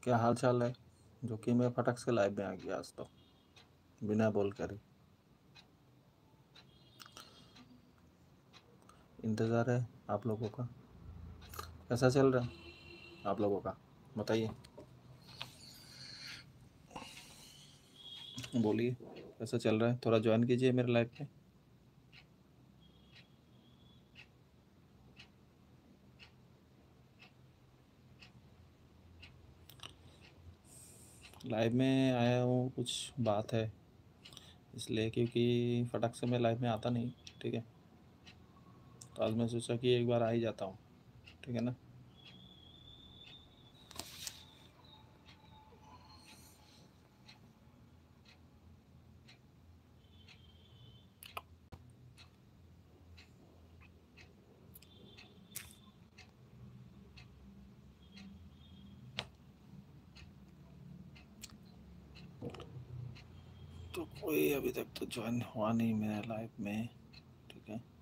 क्या हाल चाल है? जो कि मैं फटक से लाइव में आ गया आज तो, बिना बोल कर ही। इंतज़ार है आप लोगों का। कैसा चल रहा है आप लोगों का, बताइए, बोलिए कैसा चल रहा है। थोड़ा ज्वाइन कीजिए मेरे लाइव पे। लाइव में आया हूँ, कुछ बात है इसलिए, क्योंकि फटक से मैं लाइव में आता नहीं। ठीक है, तो आज मैं सोचा कि एक बार आ ही जाता हूँ। ठीक है ना। तो कोई अभी तक तो ज्वाइन हुआ नहीं मेरे लाइव में। ठीक है,